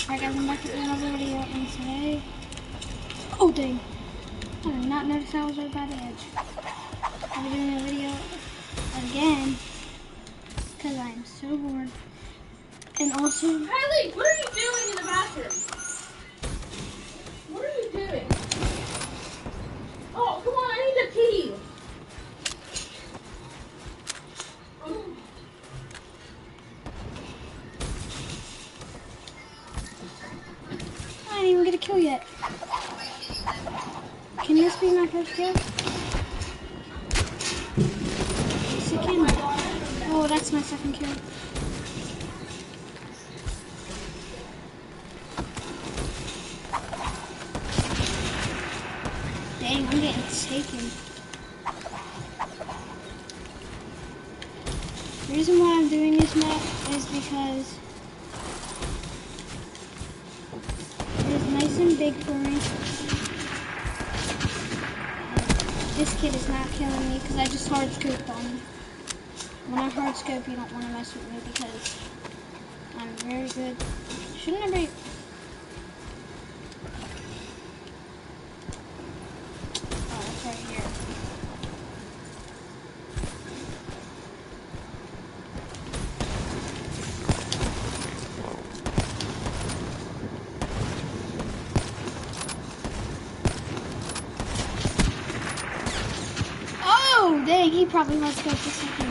Alright guys, I'm back with another video, and today... Oh dang! I did not notice I was right by the edge. I'll be doing a video again, because I am so bored. And also... Kylie, what are you doing in the bathroom? What are you doing? Oh, come on, I need a pee. I didn't even get a kill yet. Can this be my first kill? Yes, it can. Oh, that's my second kill. Dang, I'm getting taken. The reason why I'm doing this map is because it is nice and big for me. This kid is not killing me because I just hard scoped on him. When I hard scope, you don't want to mess with me because I'm very good. Shouldn't I be? Oh, that's right here. Oh, dang, he probably hard scoped a second.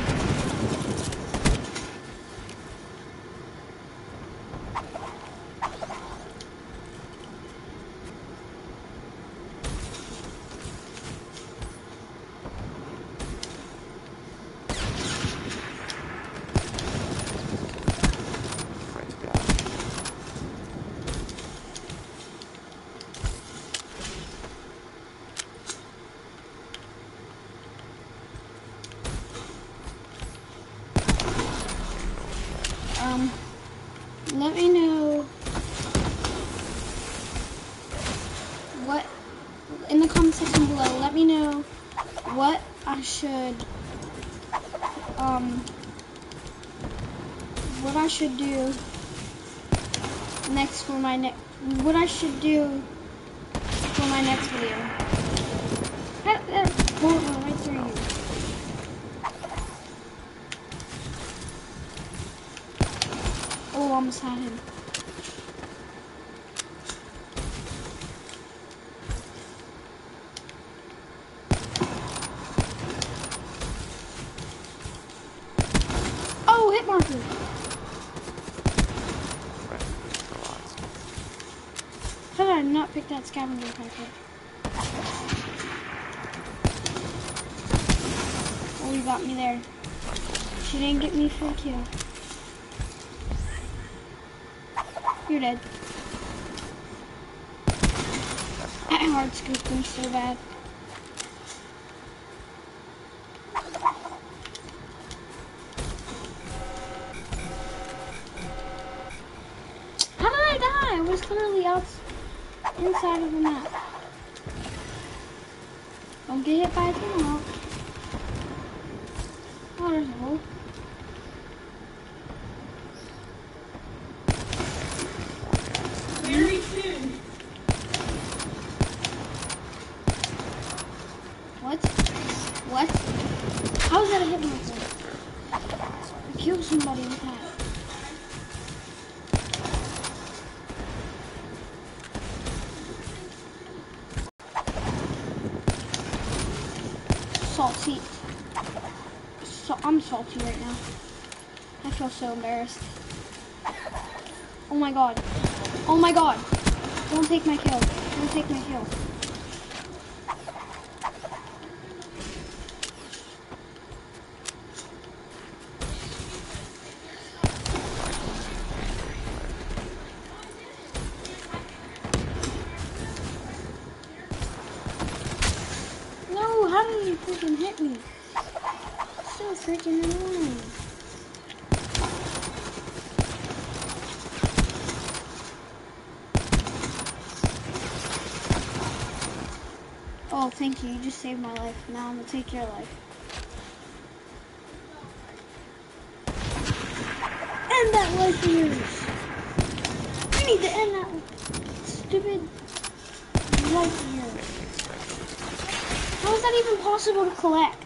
Let me know what, in the comment section below, let me know what I should, do next for my what I should do for my next video. That bullet went right through you. Oh, almost had him. Oh, hit marker. How did I not pick that scavenger packet? Oh, you got me there. She didn't get me for a kill. You're dead. I hard scooped him so bad. How did I die? I was literally inside of the map. Don't get hit by a tomahawk. Oh, there's a hole. Very soon. What? What? How is that a hit marker? I killed somebody with that. Salty. I'm salty right now. I feel so embarrassed. Oh my god. Oh my god. Don't take my kill. Don't take my kill. No, how did you freaking hit me? So freaking annoying. Oh, thank you. You just saved my life. Now I'm gonna take your life. And that life is yours. need to end that stupid light here. How is that even possible to collect?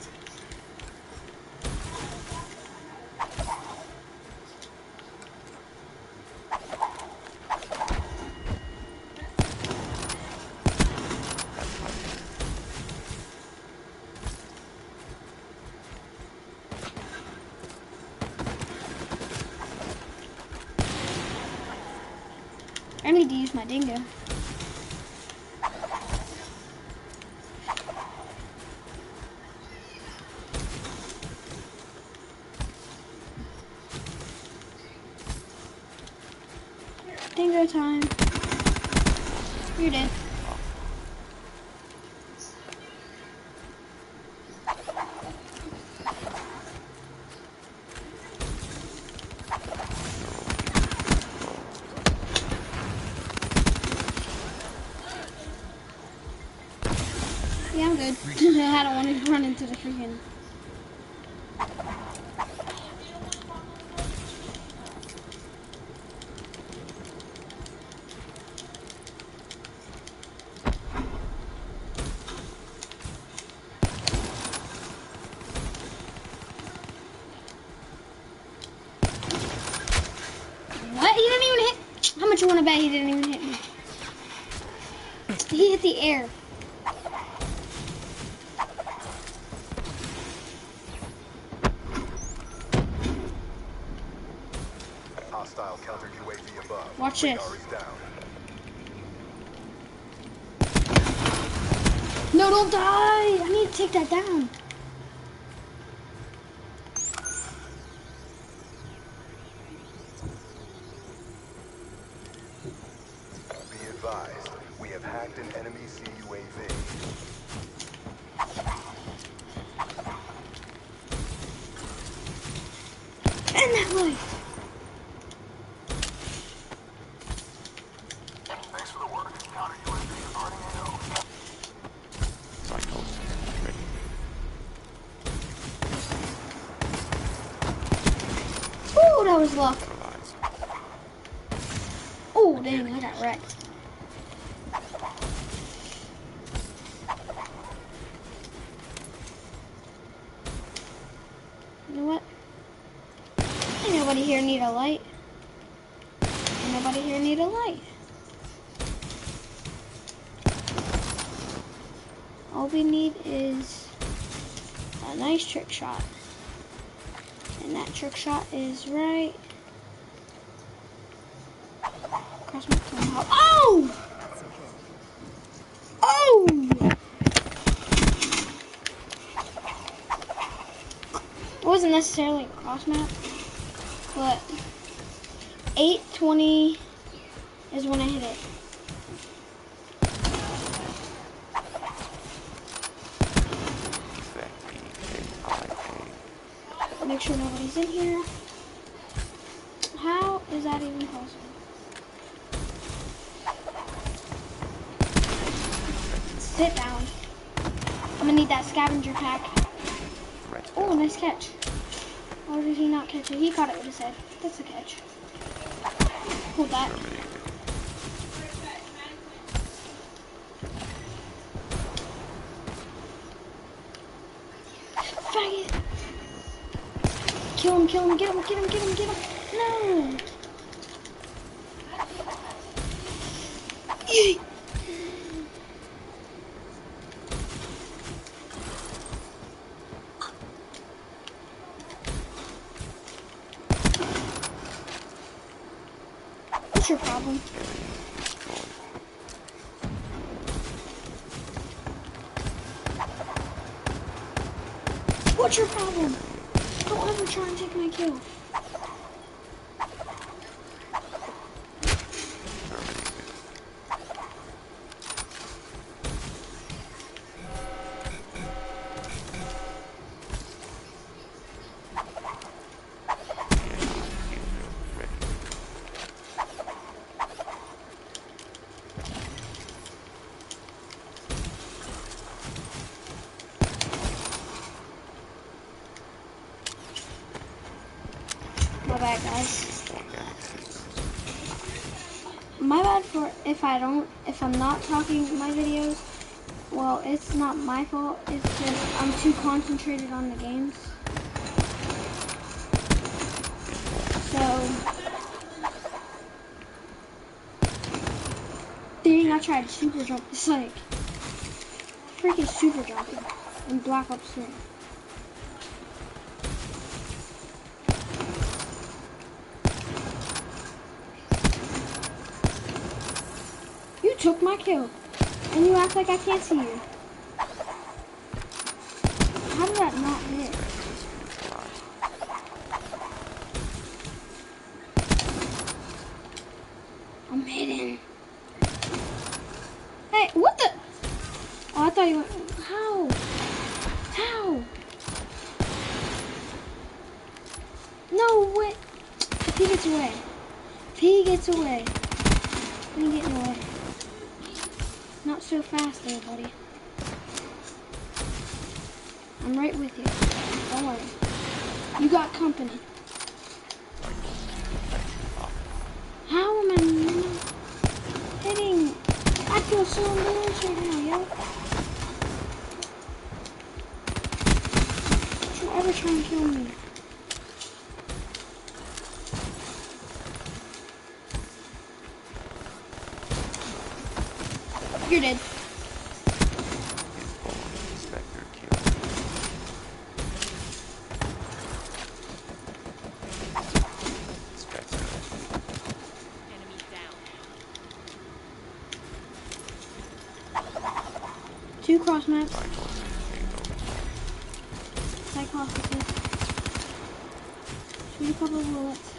I need to use my dingo. Dingo time. You're dead. Yeah, I'm good. I don't want to run into the freaking... What? He didn't even hit... How much you want to bet he didn't even hit me? He hit the air. Hostile counter UAV above. Watch this. Radar is down. No, don't die! I need to take that down. Be advised, we have hacked an enemy CUAV. And that life. Thanks for the work. Counter UAV is running AO. Cycles. Ready. Ooh, that was luck. Paralyzed. Oh, dang, I got wrecked. You know what? Ain't nobody here need a light. Ain't nobody here need a light. All we need is a nice trick shot. And that trick shot is right across my tomahawk. Oh! Oh! It wasn't necessarily a cross map, but 8:20 is when I hit it. Make sure nobody's in here. How is that even possible? Sit down. I'm gonna need that scavenger pack. Oh, nice catch. Or did he not catch it? He caught it with his head. That's a catch. Hold that. Faggot! Kill him, kill him, get him, get him, get him, get him. No! Yay! What's your problem? What's your problem? Don't ever try and take my kill. my bad for if I'm not talking in my videos. Well, it's not my fault. It's just I'm too concentrated on the games. So, dang, I tried super jump. It's like freaking super jumping in Black Ops 3. You took my kill, and you act like I can't see you. How did that not hit? I'm hitting. Hey, what the? Oh, I thought he went. How? How? No way. If he gets away. If he gets away. He ain't getting away. Not so fast there, buddy. I'm right with you. Don't worry. You got company. How am I not hitting? I feel so embarrassed right now, yo. Don't you ever try and kill me. You're dead. Two cross maps. Psychosis. Shoot a couple of bullets.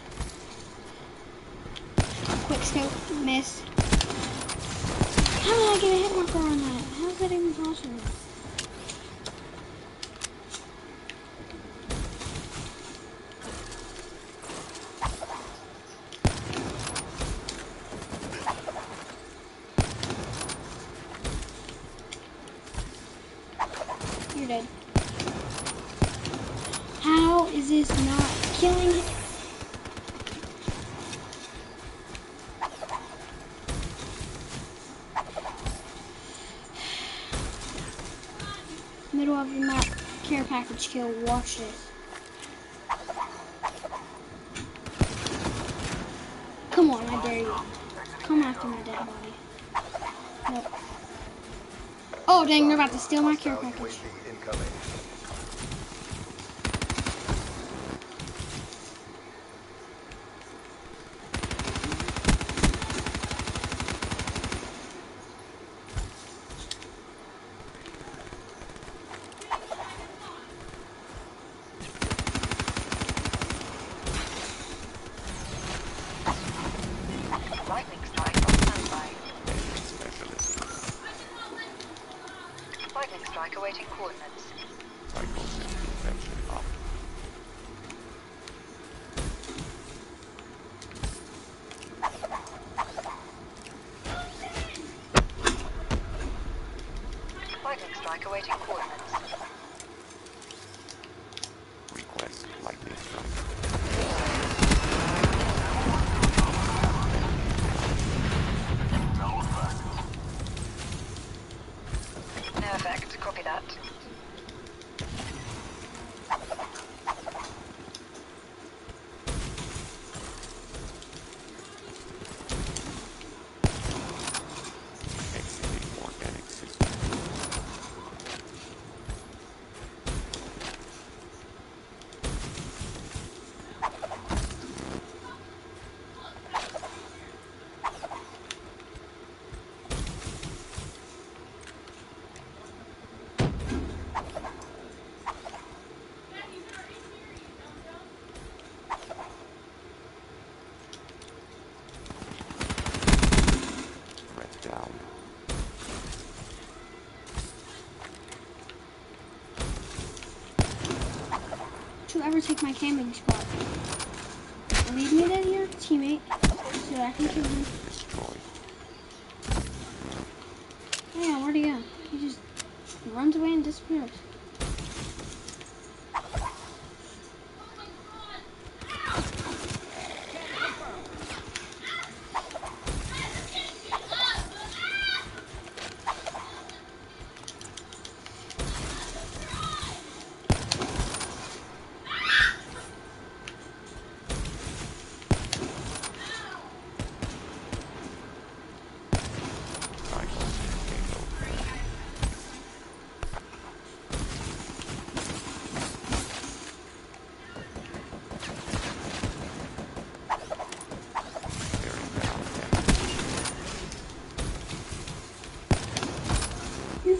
Quick scope. Missed. How did I get a hit marker on that? How is that even possible? You're dead. How is this not killing it? Middle of the map, care package kill. Watch this. Come on, I dare you. Come after my dead body. Nope. Oh dang, they're about to steal my care package. Lightning strike on standby. Lightning strike awaiting coordinates. Lightning strike awaiting coordinates. Request lightning strike. No effect. Copy that. Exiting organic system. Threat down. Don't you ever take my camping spot. Leave me there, your teammate, so I can kill him. Destroyed. Yeah, where'd he go? He just runs away and disappears.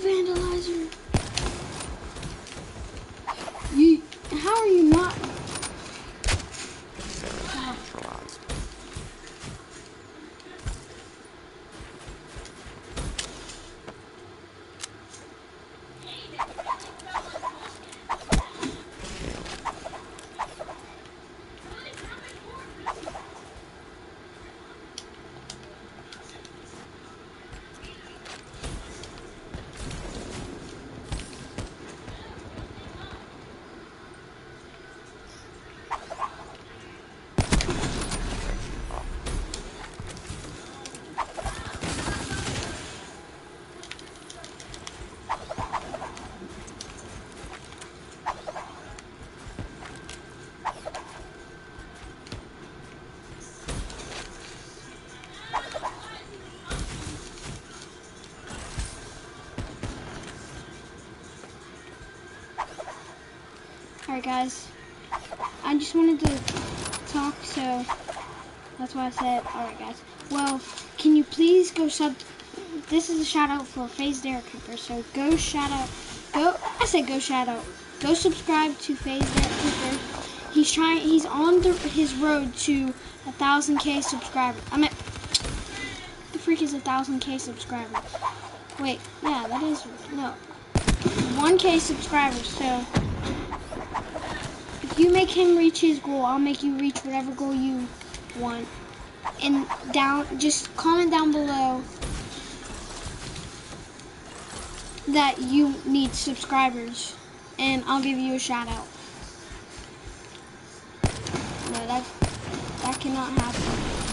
vandalizer. You, how are you not? Neutralized. Alright guys, I just wanted to talk, so that's why I said, alright guys. Well, can you please go this is a shout out for FaZe Dare Cooper, so go shout out, go shout out, go subscribe to FaZe Dare Cooper. He's on his road to 1,000K subscribers. The freak is 1,000K subscribers. Wait, yeah, that is, no, 1K subscribers, so if you make him reach his goal, I'll make you reach whatever goal you want. And just comment down below that you need subscribers, and I'll give you a shout out. No, that cannot happen.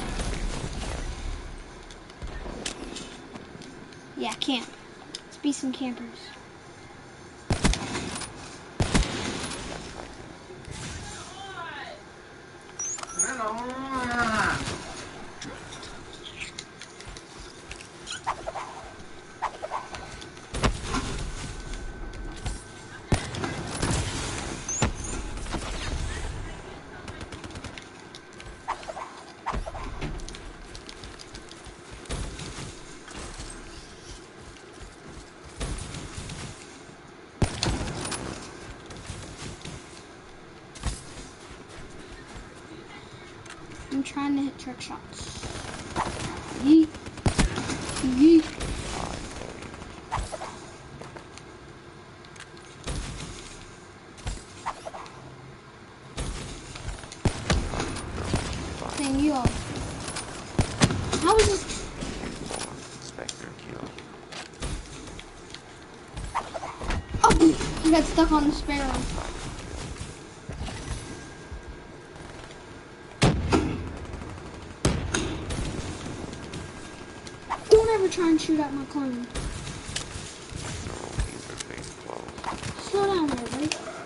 Yeah, camp. Let's be some campers. I'm trying to hit trick shots. Yeet. Yeet. Dang, you all. How is this? Spectre kill. Oh, I got stuck on the sparrow. Try and shoot at my clone. No, these are face closed. Slow down there, buddy.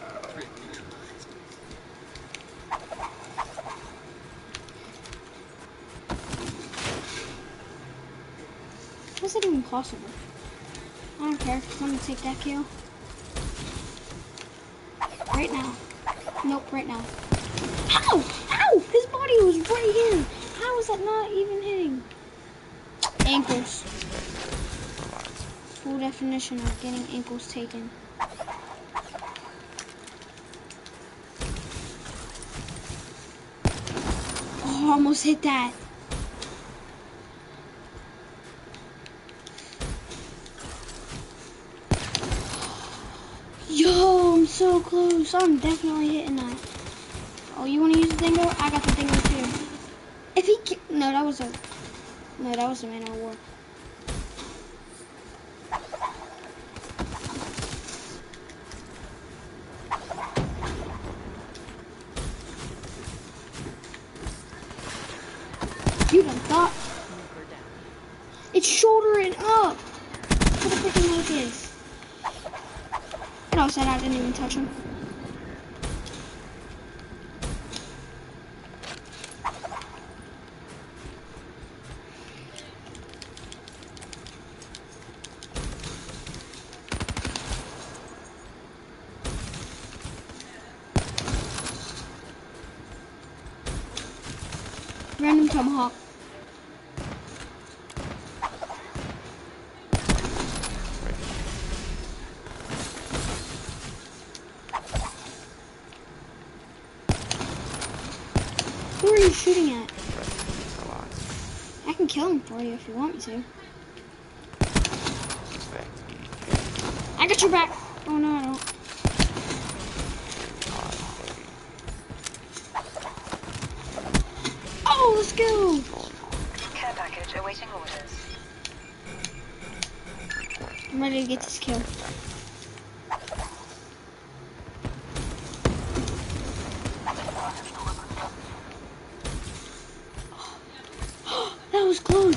How's that even possible? I don't care. I'm gonna take that kill. Right now. Nope, right now. Ow! Ow! His body was right here. How is that not even hitting? Ankles. Full definition of getting ankles taken. Oh, almost hit that. Yo, I'm so close. I'm definitely hitting that. Oh, you want to use the dingo? I got the dingo too. If he no, that was a man of war. You done thought. It's shoulder and up. What the freaking heck is? It all said I didn't even touch him. Random tomahawk. you shooting at? Threat neutralized. I can kill him for you if you want me to. Suspect EK. I got your back. Oh no, I don't. Oh, let's go. Care package awaiting orders. I'm ready to get this kill. That was close.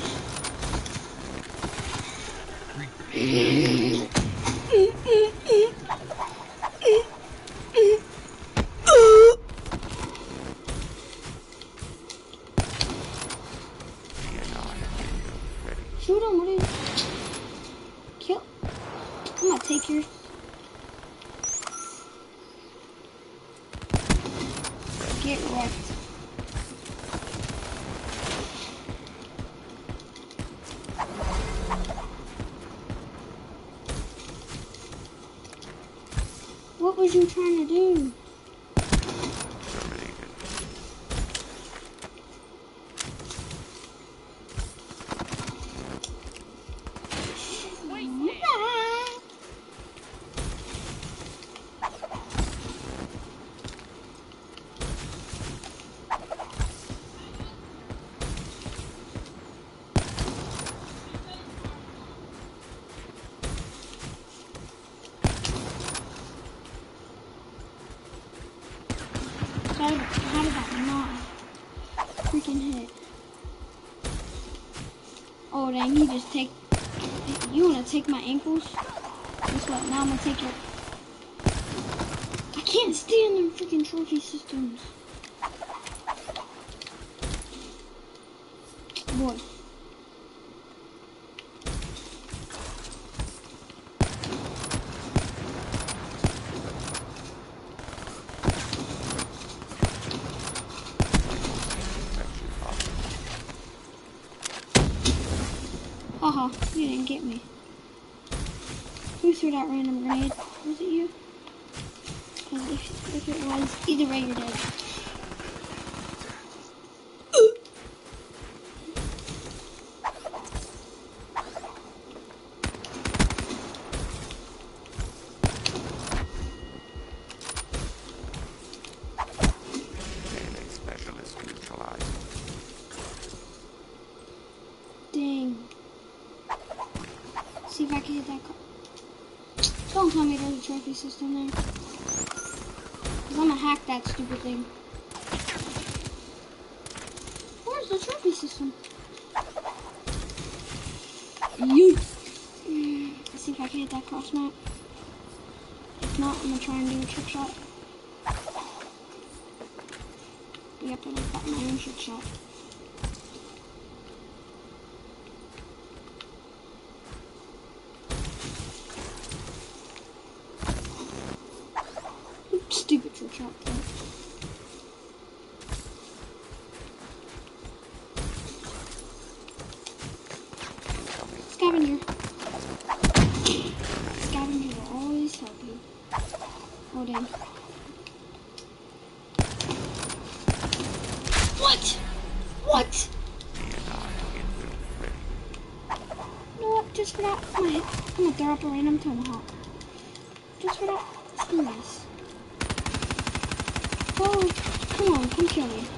Ready. Shoot him, what are you? Kill. I'm gonna take yours. Get wrecked. What was you trying to do? Terminated. How did that not freaking hit? Oh dang, you just take, you wanna take my ankles? Guess what, now I'm gonna take your, I can't stand them freaking trophy systems. Boy. Haha, you didn't get me. Who threw that random grenade? Was it you? Because if it was, either way you're dead. Melee specialist neutralized. Dang. See if I can hit that car. Don't tell me there's a trophy system there. Cause I'm gonna hack that stupid thing. Where's the trophy system? You. Let's see if I can hit that cross map. If not, I'm gonna try and do a trick shot. Yep, I've got my own trick shot. Stupid trick shot. Scavenger. Scavenger will always help you. Oh dang. What? What? You know what? Just for that, I'm gonna throw up a random tomahawk. Just for that, screw this. Oh, come on, come kill me.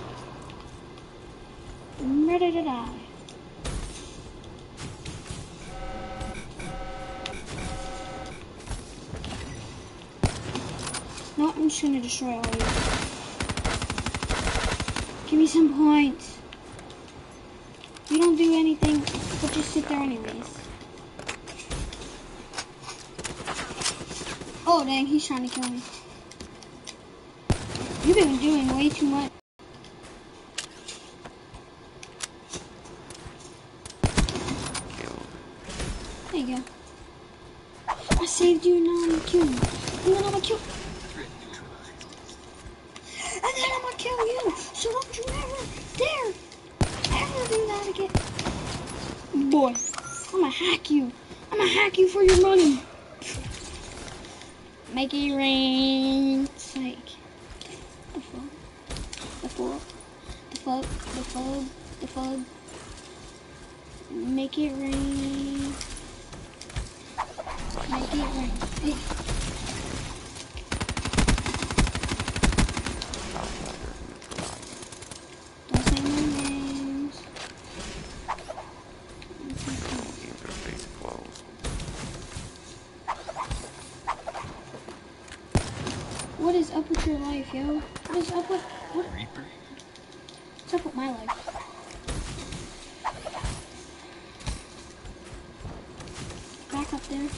I'm ready to die. No, I'm just gonna destroy all of you. Give me some points. You don't do anything, but just sit there anyways. Oh dang, he's trying to kill me. You've been doing way too much. There you go. I saved you, now I'm gonna kill you. And then I'm gonna kill. And then I'm gonna kill you. So don't you ever do that again. Boy, I'm gonna hack you. I'm gonna hack you for your money. Make it rain. It's like the fuck fog. Make it rain. Make it rain. Hey. Outlander neutralized. Don't say my names. Interface closed. What is up with your life, yo? What is up with Reaper? what's up with my life? Back up there.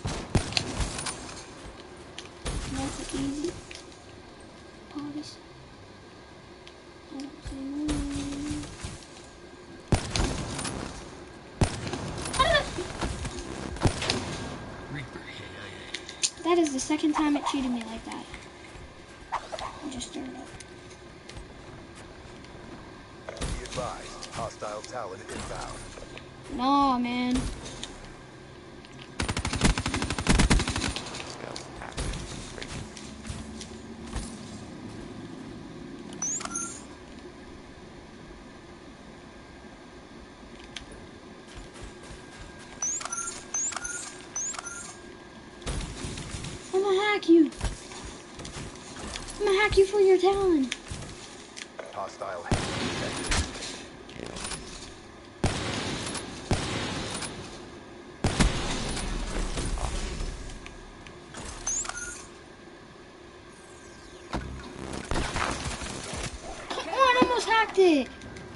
That's easy. Parties. I don't say no name. Reaper. That is the second time it cheated me like that. I just stirred up. Be advised, hostile talent inbound. No, man. Stealth active. Breaking. I'm gonna hack you. I'm gonna hack you for your talent. Hostile hit detected. Kill. Come on, I almost hacked it.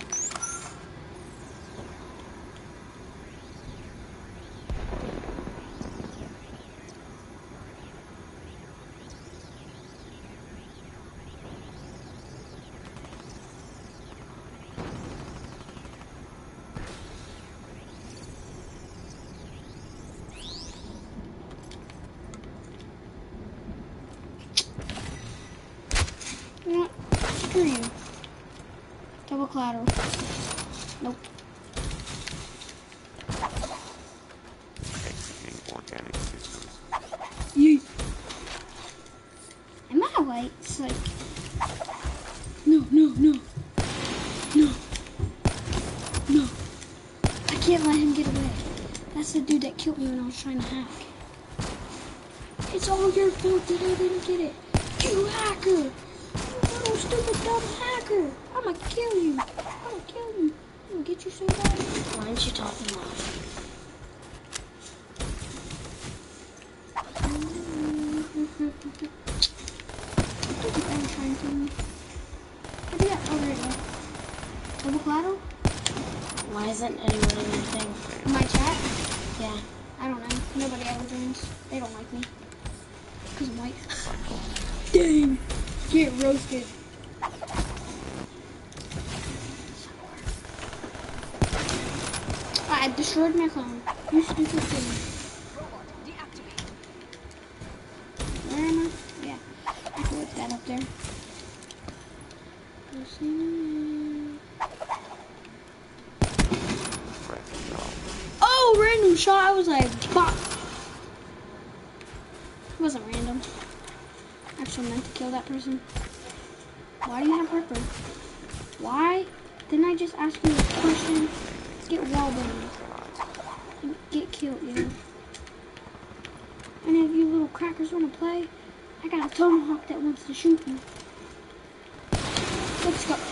You know what? Screw you. Double collateral. Nope. Exiting organic systems. Yeet. Am I white? It's like, no. I can't let him get away. That's the dude that killed me when I was trying to hack. It's all your fault that I didn't get it. You hacker! You little stupid dumb hacker! I'ma kill you. I'm gonna get you so bad. Why aren't you talking loud? I'm trying to. What do you got? Oh, there you go. Double collateral? Why isn't anyone in your thing? In my chat? Yeah. I don't know. Nobody ever joins. They don't like me. Because I'm white. Dang. Get roasted. I destroyed my phone. You stupid thing. Where am I? Yeah. I can put that up there. Threat null. Oh, random shot. I was like, pop. It wasn't random. I actually meant to kill that person. Why do you have Ripper? Why? Didn't I just ask you a question? Get wallbanged. And get killed, you know? And if you little crackers want to play, I got a tomahawk that wants to shoot you. Let's go.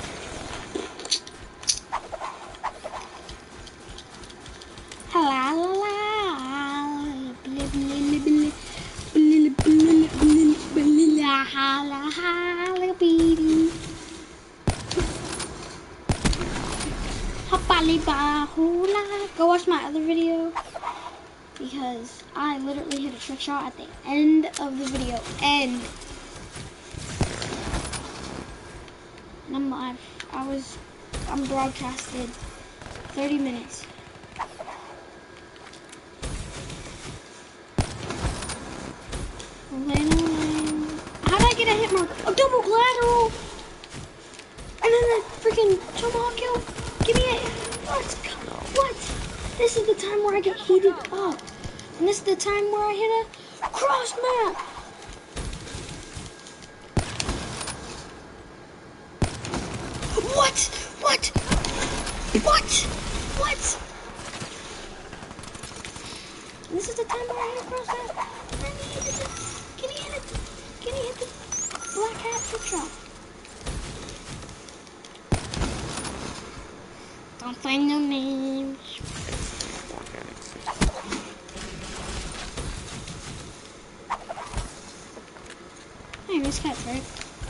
Go watch my other video because I literally hit a trick shot at the end of the video. And I'm live. I'm broadcasted 30 minutes. How did I get a hit mark? A double collateral! And then the freaking tomahawk kill? Give me it! Let's go! What? This is the time where I get heated up. And this is the time where I hit a cross map! What? What? What? This is the time where I hit across that. Can he hit it? Can he hit the black hat trick shot? Don't find no names. Organic systems. Hey, Miss Cat's right.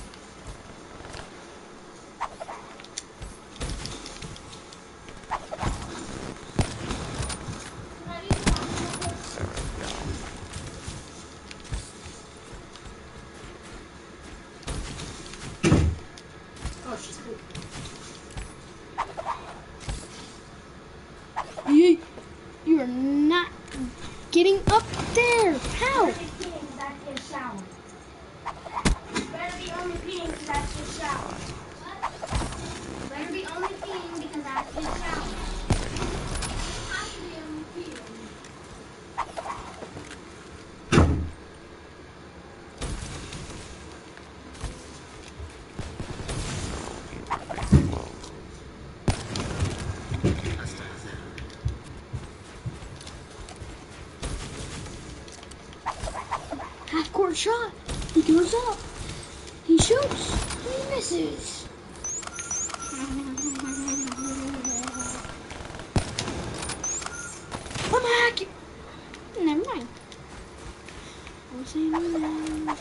Sarah down. Oh, she's cool. You are not getting up there. How? Better be only peeing because that's your shower. Better be only peeing because that's your shower. Have to be only peeing. Interface closed. Half court shot. He goes up. He shoots. He misses. I'm hacking. Never mind. I'll say no now.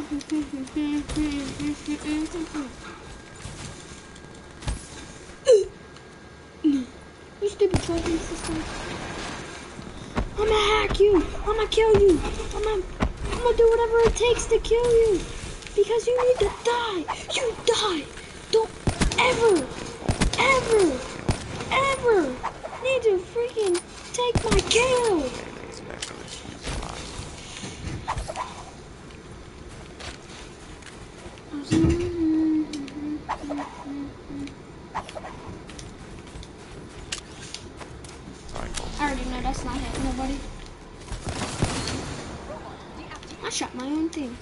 You stupid tracking system. I'm gonna hack you. I'm gonna kill you. I'm gonna do whatever it takes to kill you. Because you need to die. You die. Don't ever need to freaking take my kill. Melee specialist neutralized. Cycle. I already know that's not hitting nobody. I shot my own thing.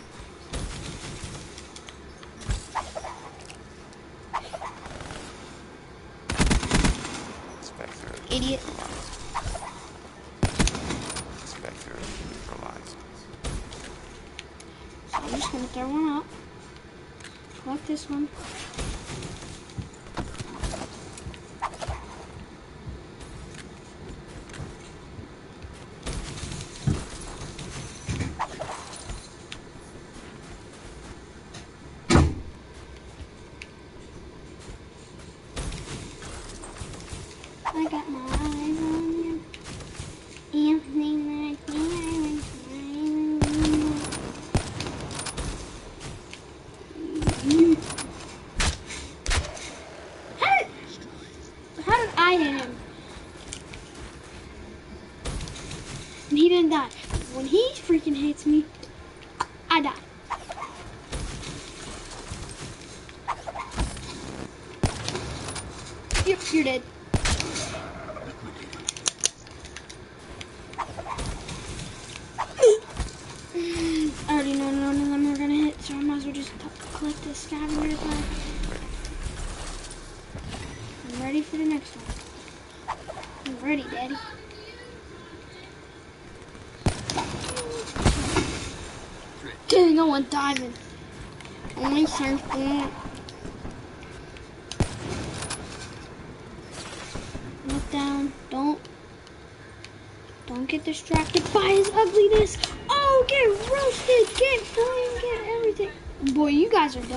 Spectre Idiot. neutralized. Spectre neutralized. So I'm just gonna throw one up. Collect this one. I got my eyes on you. Everything like me. How did I hit him? And he didn't die. When he freaking hits me, I die. Yep, you're dead. I already know none of them are gonna hit, so I might as well just collect this scavenger bag. I'm ready for the next one. I'm ready, Daddy. Dang, I went diving. Only surfing. Look down. Don't get distracted by his ugliness. Oh, get roasted. Get flying. Get everything. Boy, you guys are done.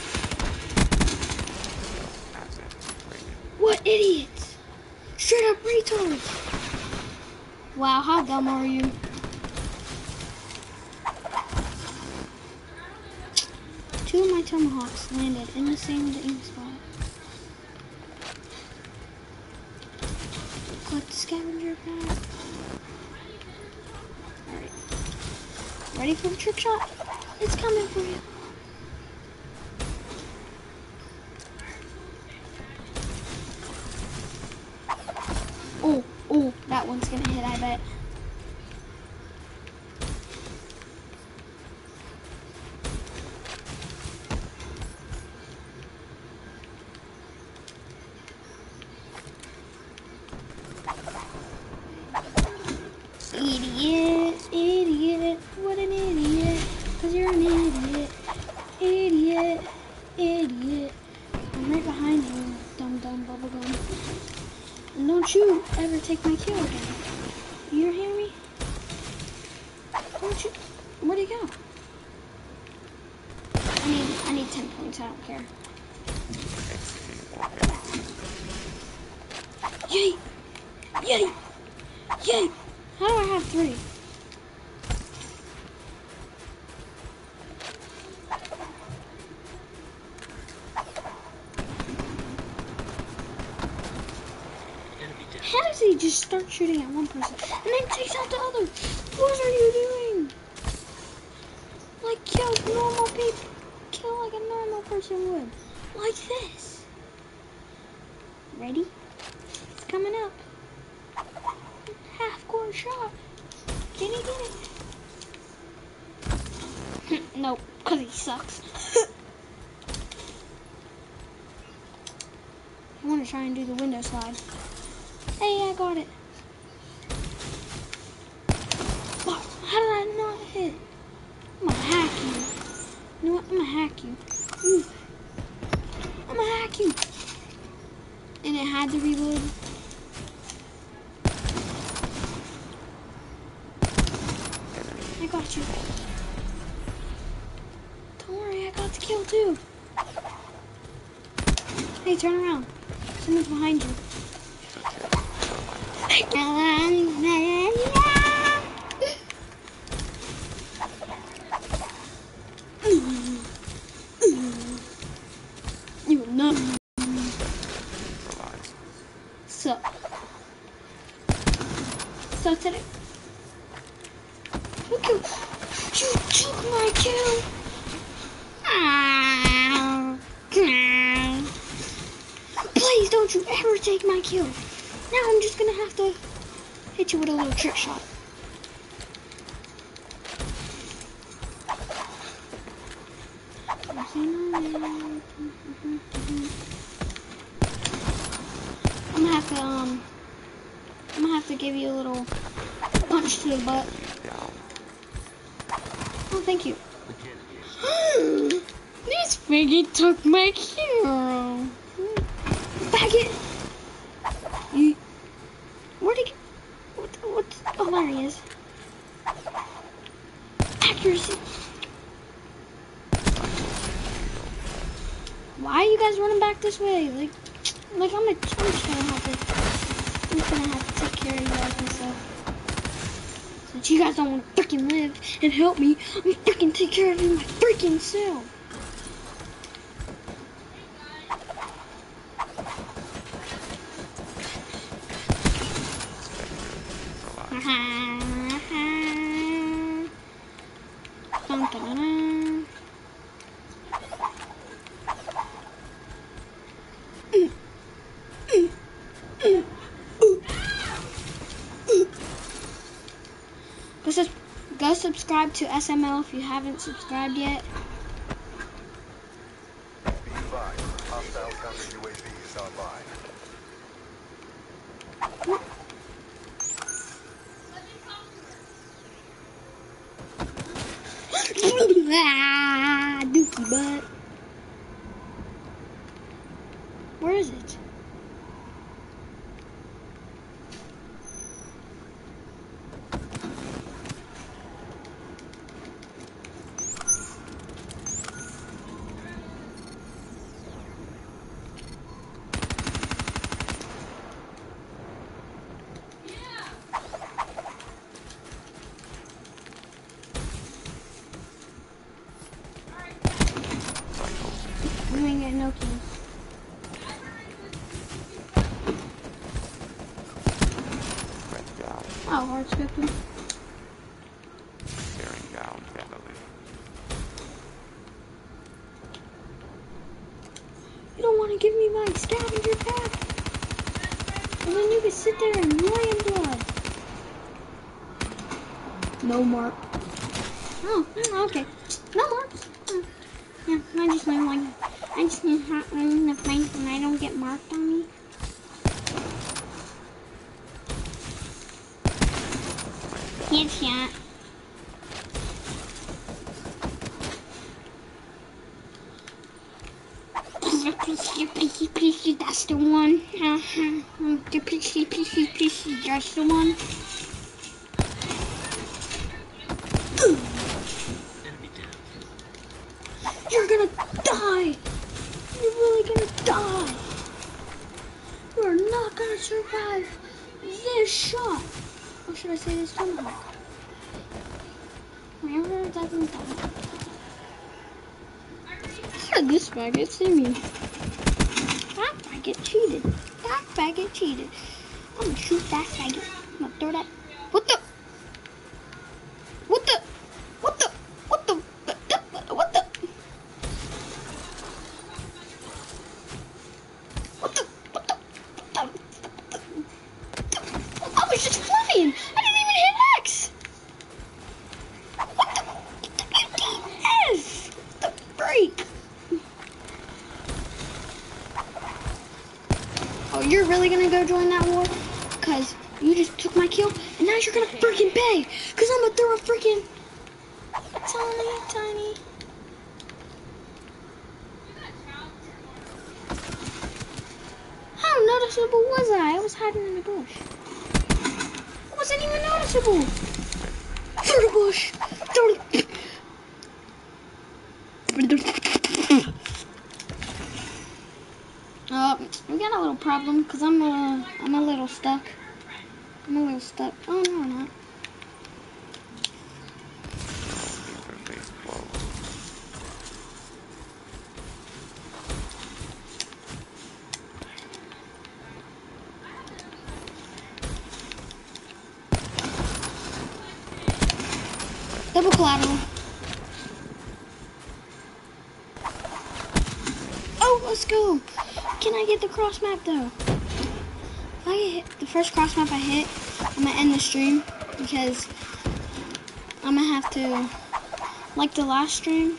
Asset rated. What idiots? Straight up retards. Wow, how dumb are you? Two of my tomahawks landed in the same aim spot. Collect the scavenger bag. Alright. Ready for the trick shot? It's coming for you. Oh, that one's gonna hit, I bet. You're an idiot. Idiot. Idiot. I'm right behind you, dumb bubblegum. And don't you ever take my kill again. You hear me? Don't you? Where'd he go? I need 10 points, I don't care. Yay! Yay! Yay! How do I have 3? How does he just start shooting at one person and then takes out the other? What are you doing? Like kill normal people. Kill like a normal person would. Like this. Ready? It's coming up. Half-court shot. Can he get it? Nope, because he sucks. I want to try and do the window slide. Hey, I got it. Wow, how did I not hit? I'm gonna hack you. You know what? I'm gonna hack you. I'm gonna hack you. And it had to reload. I got you. Don't worry, I got the kill too. Hey, turn around. Someone's behind you. You will not. So today. Look, you took my kill. Please don't you ever take my kill. Now I'm just gonna have to hit you with a little trick shot. I'm gonna have to give you a little punch to the butt. Oh, thank you. This figgy took my kill. Faggot! Where'd he get? What? Oh, there he is. Accuracy. Why are you guys running back this way? Like I'm just gonna have to take care of you guys myself. Since you guys don't want to freaking live and help me, I'm freaking take care of you my freaking self. Go subscribe to SML if you haven't subscribed yet. Be advised, hostile counter UAV is online. Dookie butt. Where is it? You ain't getting no kills. Oh, hard scripting. Bearing down heavily. You don't want to give me my scavenger pack? And then you can sit there and lay in blood. No mark. Oh, okay. No marks. Yeah, I just learned like I just need hot running the fight when I don't get marked on me. Headshot. PC, that's the one. The PC, that's the one. You're gonna die. You're really gonna die. You're not gonna survive this shot. Or should I say this tomahawk? Whenever it doesn't die. Look, this faggot see me. That faggot cheated. That faggot cheated. I'm gonna shoot that faggot. I'm gonna throw that. What the? What the? What the? What the? What the? What the? What the? I was just flying. I didn't even hit X. What the? WTF? The freak? Oh, you're really gonna go join that war? Cause you just took my kill, and now you're gonna freaking pay. Cause I'm gonna throw a freaking tiny. How noticeable was I? I was hiding in the bush. It wasn't even noticeable. Through the bush. Through the... We got a little problem because I'm a little stuck. I'm a little stuck. Oh no, we're not. Interface closed. Double collateral. Oh, let's go. Can I get the cross map though? If I hit the first cross map I hit, I'm gonna end the stream because I'm gonna have to, like the last stream,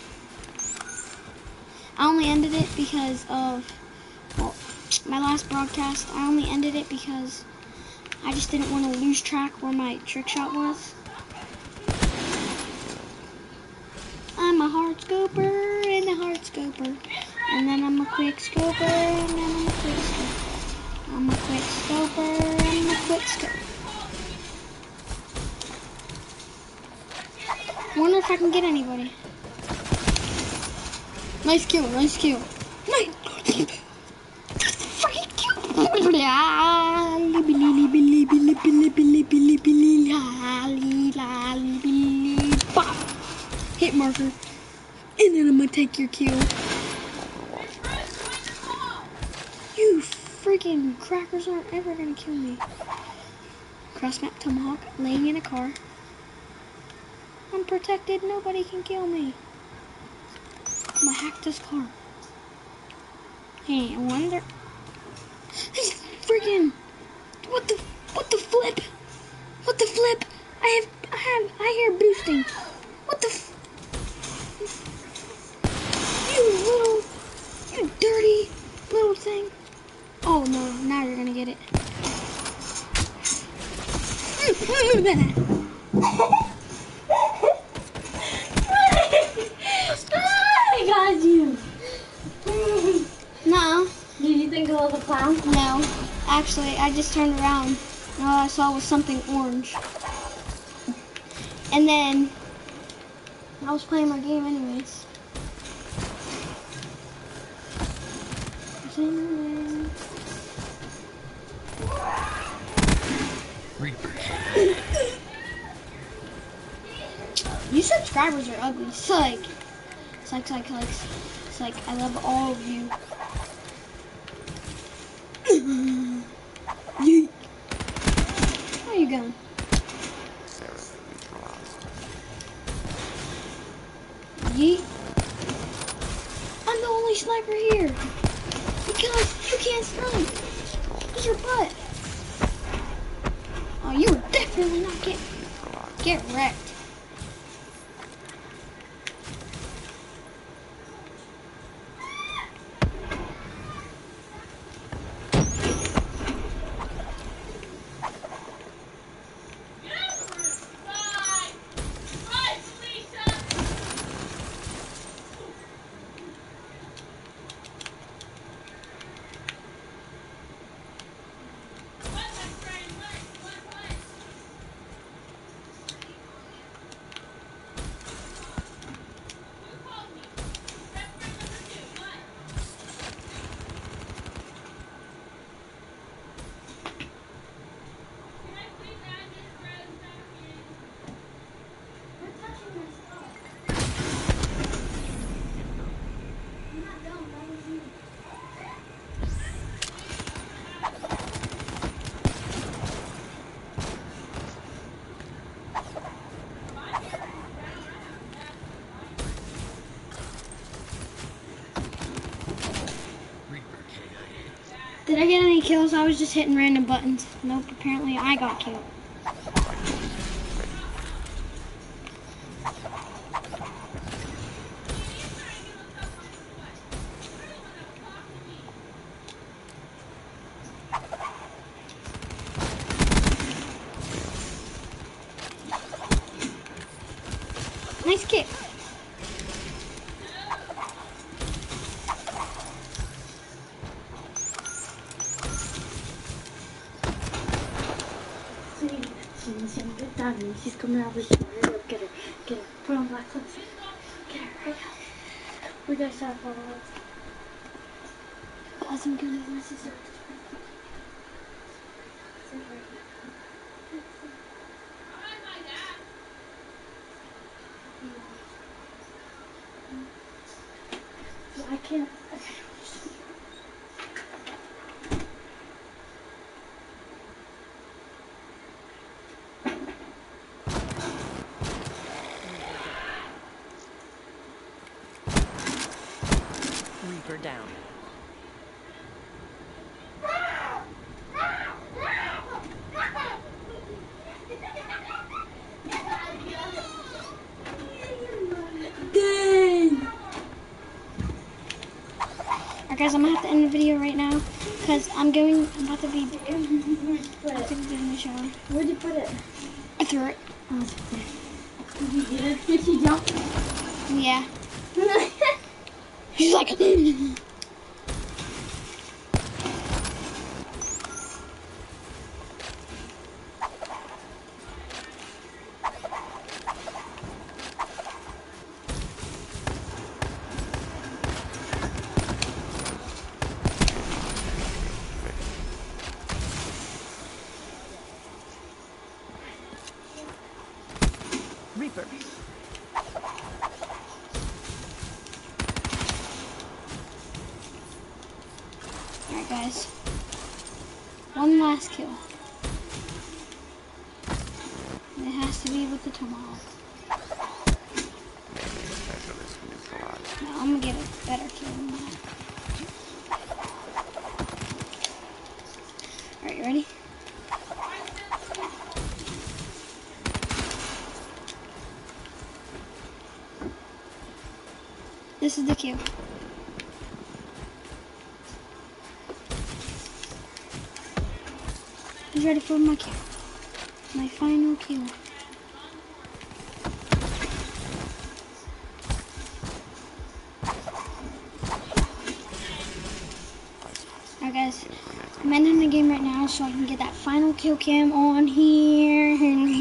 I only ended it because of, well, my last broadcast, I only ended it because I just didn't want to lose track where my trick shot was. I'm a hard scoper and a hard scoper. And then I'm a quick scoper and then I'm a quick scoper. I'm a quick scoper and a quick scoper. Wonder if I can get anybody. Nice kill, nice kill. Nice. Freaking kill. Hit marker. And then I'm gonna take your kill. You freaking crackers aren't ever gonna kill me. Cross map tomahawk, laying in a car. I'm protected, nobody can kill me. I'm gonna hack this car. Hey, I wonder. He's freaking. What the flip? What the flip? I hear boosting. What the you dirty little thing. Oh no, now you're gonna get it. I got you. No. Did you think it was a clown? No. Actually, I just turned around and all I saw was something orange. And then I was playing my game anyways. You subscribers are ugly. Psych. Psych. Psych. I love all of you. Yeet. Where are you going? Sarah neutralized. Yeet. I'm the only sniper here. Because you can't snipe. Because your butt. Oh, you were definitely not getting. Neutralized. Get wrecked. Did I get any kills? I was just hitting random buttons. Nope, apparently I got killed. Nice kick. Get down here. She's coming out of the shower. Hurry up, get her. Get her. Put on black clothes. Get her, hurry up. We gotta stop all of us. I'm gonna my sister. I can't. Reaper down. Dang! Alright guys, I'm gonna have to end the video right now because I'm about to be in the shower. Where'd you put it? I threw it. Oh, it's okay. Did you get it? Did she jump? Yeah. She's like, Reaper. alright guys. One last kill. It has to be with the tomahawk. Maybe specialist neutralized. No, I'm gonna get a better kill than that. Alright, you ready? This is the kill. Who's ready for my kill? My final kill. Alright guys, I'm ending the game right now so I can get that final kill cam on here.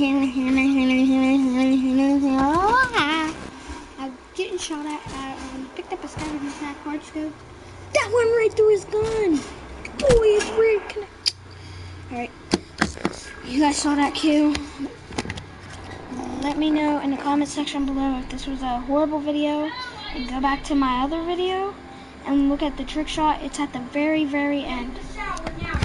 I'm getting shot at. Picked up a scavenger sack hard scope. That went right through his gun. Boy, it's weird. Alright, you guys saw that kill. Let me know in the comment section below if this was a horrible video. And go back to my other video and look at the trick shot. It's at the very, very end. Shower now.